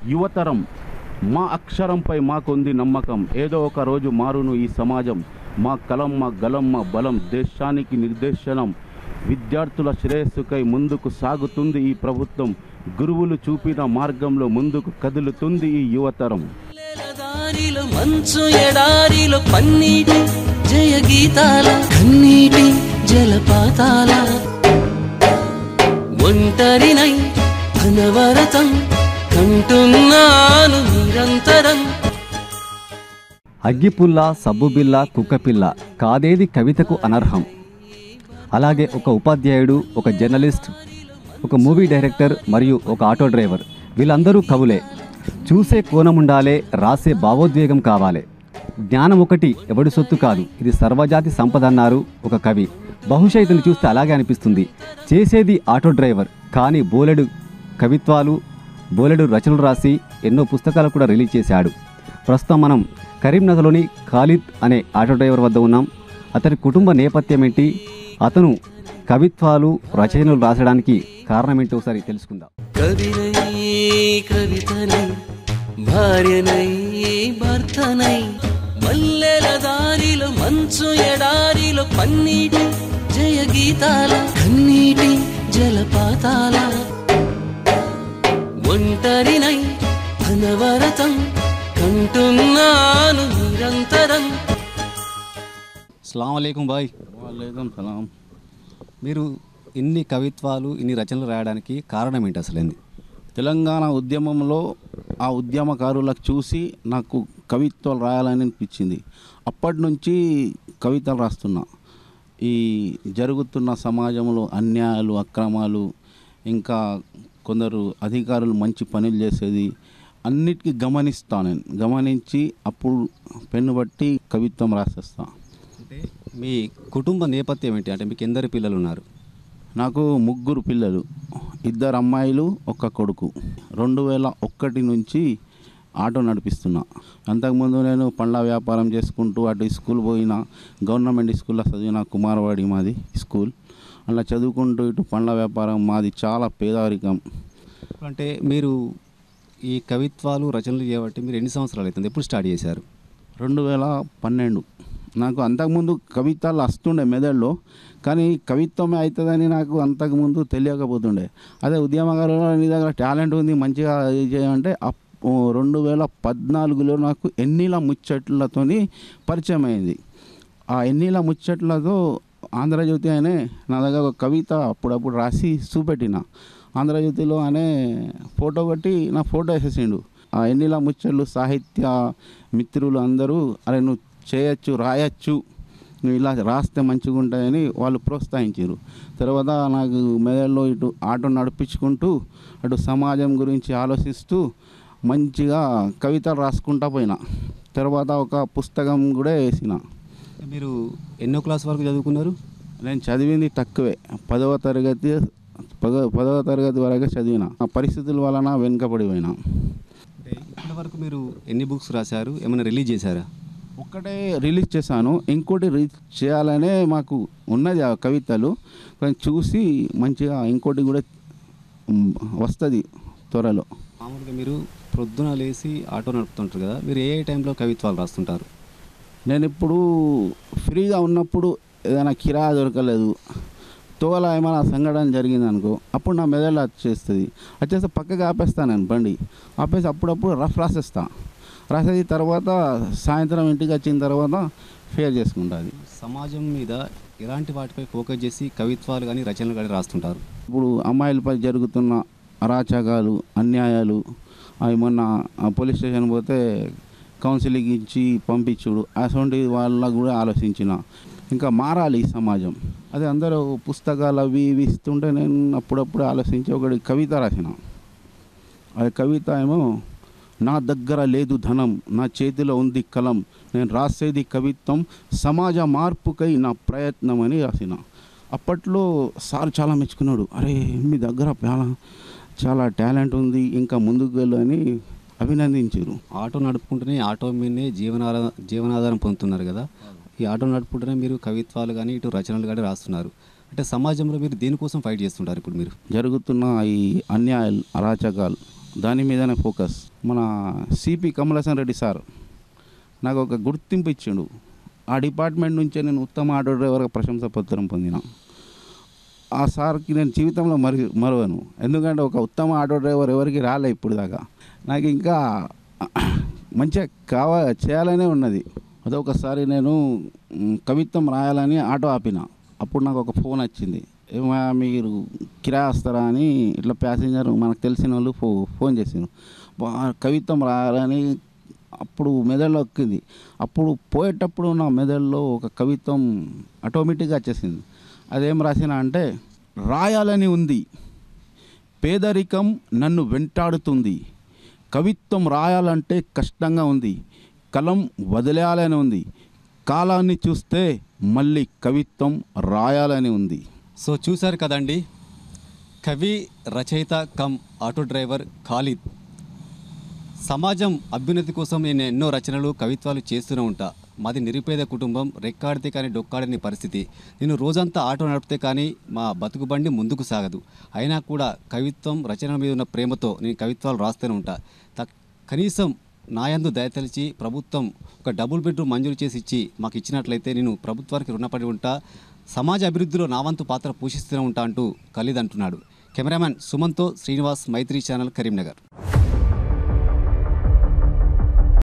యువతరం మా అక్షరంపై మాకుంది నమ్మకం, ఏదో ఒక రోజు మారును ఈ సమాజం. మా కలం మా గలం మా బలం, దేశానికి నిర్దేశనం. విద్యార్థుల శ్రేయస్సుకై ముందుకు సాగుతుంది ఈ ప్రభుత్వం, గురువులు చూపిన మార్గంలో ముందుకు కదులుతుంది ఈ యువతరం. మంచు ఎడారిలో పన్నీటి జయ గీతాల కన్నీటి జలపాతాల ఒంటరినై అనవరతం కంటున్నాను నిరంతరం. అగ్గిపుల్ల సబ్బుబిల్ల కుక్కపిల్ల కాదేది కవితకు అనర్హం. అలాగే ఒక ఉపాధ్యాయుడు, ఒక జర్నలిస్ట్, ఒక మూవీ డైరెక్టర్ మరియు ఒక ఆటో డ్రైవర్, వీళ్ళందరూ కవులే. చూసే కోణం ఉండాలే, రాసే భావోద్వేగం కావాలి. జ్ఞానం ఒకటి ఎవడి సొత్తు కాదు, ఇది సర్వజాతి సంపద అన్నారు ఒక కవి. బహుశా ఇతను చూస్తే అలాగే అనిపిస్తుంది. చేసేది ఆటో డ్రైవర్, కానీ బోలెడు కవిత్వాలు, బోలెడు రచనలు రాసి ఎన్నో పుస్తకాలు కూడా రిలీజ్ చేశాడు. ప్రస్తుతం మనం కరీంనగర్లోని ఖాలిద్ అనే ఆటో డ్రైవర్ వద్ద ఉన్నాం. అతని కుటుంబ నేపథ్యం ఏంటి, అతను కవిత్వాలు రచనలు రాసడానికి కారణం ఏంటో ఒకసారి తెలుసుకుందాం. కవితనై భార్యనై భర్తనై మల్లెల దారిలో మంచు ఎడారిలో పన్నీటి జయ గీతాల కన్నీటి జలపాతాల ఒంటరినై అనవరతం కంటున్నాను నిరంతరం. అస్సలాము అలైకుం బాయ్. వాలేకుం సలాం. మీరు ఇన్ని కవిత్వాలు ఇన్ని రచనలు రాయడానికి కారణం ఏంటి అసలేంది? తెలంగాణ ఉద్యమంలో ఆ ఉద్యమకారులకు చూసి నాకు కవిత్వాలు రాయాలని అనిపించింది. అప్పటి నుంచి కవితలు రాస్తున్నా. ఈ జరుగుతున్న సమాజంలో అన్యాయాలు, అక్రమాలు, ఇంకా కొందరు అధికారులు మంచి పనులు చేసేది అన్నిటికీ గమనిస్తాను. నేను గమనించి అప్పుడు పెన్ను బట్టి కవిత్వం రాసేస్తా. అంటే మీ కుటుంబ నేపథ్యం ఏంటి? అంటే మీకు ఎందరు పిల్లలు ఉన్నారు? నాకు 3 పిల్లలు, 2 అమ్మాయిలు, 1 కొడుకు. 2001 నుంచి ఆటో నడిపిస్తున్నా. అంతకుముందు నేను పండ్ల వ్యాపారం చేసుకుంటూ అటు స్కూల్ పోయినా, గవర్నమెంట్ స్కూల్లో చదివిన, కుమారవాడి మాది స్కూల్. అలా చదువుకుంటూ ఇటు పండ్ల వ్యాపారం, మాది చాలా పేదరికం. అంటే మీరు ఈ కవిత్వాలు రచనలు చేయబట్టి మీరు ఎన్ని సంవత్సరాలు అవుతుంది? ఎప్పుడు స్టార్ట్ చేశారు? 2012. నాకు అంతకుముందు కవితలు వస్తుండే మెదడులో, కానీ కవిత్వమే అవుతుందని నాకు అంతకుముందు తెలియకపోతుండే. అదే ఉద్యమకారులు నీ దగ్గర టాలెంట్ ఉంది మంచిగా చేయాలంటే 2014లో నాకు ఎన్నిల ముచ్చట్లతో పరిచయం అయింది. ఆ ఎన్నిల ముచ్చట్లతో ఆంధ్రజ్యోతి అనే నా దగ్గర ఒక కవిత అప్పుడప్పుడు రాసి చూపెట్టిన. ఆంధ్రజ్యోతిలో అనే ఫోటో కొట్టి నా ఫోటో వేసేసిండు. ఆ ఎన్నిల ముచ్చట్లు సాహిత్య మిత్రులు అందరూ, అరే నువ్వు చేయొచ్చు, రాయొచ్చు, నువ్వు ఇలా రాస్తే మంచిగా ఉంటాయని వాళ్ళు ప్రోత్సహించారు. తర్వాత నాకు మెదడులో ఇటు ఆటో నడిపించుకుంటూ అటు సమాజం గురించి ఆలోచిస్తూ మంచిగా కవితలు రాసుకుంటా పోయినా. తర్వాత ఒక పుస్తకం కూడా వేసిన. మీరు ఎన్నో క్లాస్ వరకు చదువుకున్నారు? నేను చదివింది తక్కువే, 10వ తరగతి వరకే చదివిన. ఆ పరిస్థితుల వలన వెనుకబడిపోయినా. అంటే ఇప్పటి వరకు మీరు ఎన్ని బుక్స్ రాశారు? ఏమైనా రిలీజ్ చేశారా? ఒక్కటే రిలీజ్ చేశాను, ఇంకోటి రిలీజ్ చేయాలనే మాకు ఉన్నది ఆ కవితలు. కానీ చూసి మంచిగా ఇంకోటి కూడా వస్తుంది త్వరలో. మామూలుగా మీరు ప్రొద్దున లేచి ఆటో నడుపుతుంటారు కదా, మీరు ఏ టైంలో కవిత్వాలు రాస్తుంటారు? నేను ఇప్పుడు ఫ్రీగా ఉన్నప్పుడు ఏదైనా కిరాయి దొరకలేదు, తోల ఏమైనా సంఘటన జరిగింది అనుకో, అప్పుడు నా మెదడులో వచ్చేస్తే పక్కకి ఆపేస్తాను. నేను బండి ఆపేసి అప్పుడప్పుడు రఫ్ రాసేది. తర్వాత సాయంత్రం ఇంటికి వచ్చిన తర్వాత ఫేర్ చేసుకుంటుంది. సమాజం మీద ఎలాంటి వాటిపై ఫోకస్ చేసి కవిత్వాలు కానీ రచనలు కానీ రాస్తుంటారు? ఇప్పుడు అమ్మాయిలపై జరుగుతున్న అరాచకాలు, అన్యాయాలు, అవి మొన్న పోలీస్ స్టేషన్ పోతే కౌన్సిలింగ్ ఇచ్చి పంపించుడు, అటువంటి వాళ్ళ కూడా ఆలోచించిన. ఇంకా మారాలి ఈ సమాజం. అదే అందరూ పుస్తకాలు అవి ఇవి ఇస్తుంటే నేను అప్పుడప్పుడు ఆలోచించి ఒకటి కవిత రాసిన. అది కవిత ఏమో, నా దగ్గర లేదు ధనం, నా చేతిలో ఉంది కలం, నేను రాసేది కవిత్వం, సమాజ మార్పుకై నా ప్రయత్నం అని రాసిన. అప్పట్లో సార్ చాలా మెచ్చుకున్నాడు, అరే మీ దగ్గర చాలా టాలెంట్ ఉంది, ఇంకా ముందుకు వెళ్ళు అని అభినందించారు. ఆటో నడుపుకుంటూనే ఆటో మీదనే జీవనాధారం పొందుతున్నారు కదా, ఈ ఆటో నడుపుకుంటూనే మీరు కవిత్వాలు కానీ ఇటు రచనలు కానీ రాస్తున్నారు. అంటే సమాజంలో మీరు దేనికోసం ఫైట్ చేస్తుంటారు? ఇప్పుడు మీరు జరుగుతున్న ఈ అన్యాయాలు, అరాచకాలు దాని మీదనే ఫోకస్. మన సిపి కమలాసన్ రెడ్డి సార్ నాకు ఒక గుర్తింపు ఇచ్చిండు. ఆ డిపార్ట్మెంట్ నుంచే నేను ఉత్తమ ఆటో డ్రైవర్గా ప్రశంసా పత్రం పొందిన. ఆ సార్కి నేను జీవితంలో మరవను. ఎందుకంటే ఒక ఉత్తమ ఆటో డ్రైవర్ ఎవరికి రాలే ఇప్పుడు దాకా. నాకు ఇంకా మంచిగా చేయాలనే ఉన్నది. అదొకసారి నేను కవిత్వం రాయాలని ఆటో ఆపిన. అప్పుడు నాకు ఒక ఫోన్ వచ్చింది, మీరు కిరాయి వస్తారా అని. ఇట్లా ప్యాసింజర్ మనకు తెలిసిన వాళ్ళు ఫోన్ చేసాను. కవిత్వం రాయాలని అప్పుడు మెదడులో ఎక్కింది. అప్పుడు పోయేటప్పుడు నా మెదడులో ఒక కవిత్వం ఆటోమేటిక్గా వచ్చేసింది. అదేం రాసిన అంటే, రాయాలని ఉంది, పేదరికం నన్ను వెంటాడుతుంది, కవిత్వం రాయాలంటే కష్టంగా ఉంది, కలం వదిలేయాలని ఉంది, కాలాన్ని చూస్తే మళ్ళీ కవిత్వం రాయాలని ఉంది. సో చూశారు కదండి, కవి, రచయిత కమ్ ఆటో డ్రైవర్ ఖాలిద్. సమాజం అభ్యున్నతి కోసం నేను ఎన్నో రచనలు, కవిత్వాలు చేస్తూనే ఉంటా. మాది నిరుపేద కుటుంబం, రెక్కాడితే కానీ డొక్కాడని పరిస్థితి. నేను రోజంతా ఆటో నడిపితే కానీ మా బతుకు బండి ముందుకు సాగదు. అయినా కూడా కవిత్వం, రచనల మీద ఉన్న ప్రేమతో నేను కవిత్వాలు రాస్తూనే ఉంటా. కనీసం నాయందు దయతలిచి ప్రభుత్వం ఒక డబుల్ బెడ్రూమ్ మంజూరు చేసి ఇచ్చి మాకు ఇచ్చినట్లయితే నేను ప్రభుత్వానికి రుణపడి ఉంటా. సమాజ అభివృద్ధిలో నా వంతు పాత్ర పోషిస్తూనే ఉంటా అంటూ ఖలీద్ అంటున్నాడు. కెమెరామ్యాన్ సుమన్తో శ్రీనివాస్, మైత్రి ఛానల్, కరీంనగర్.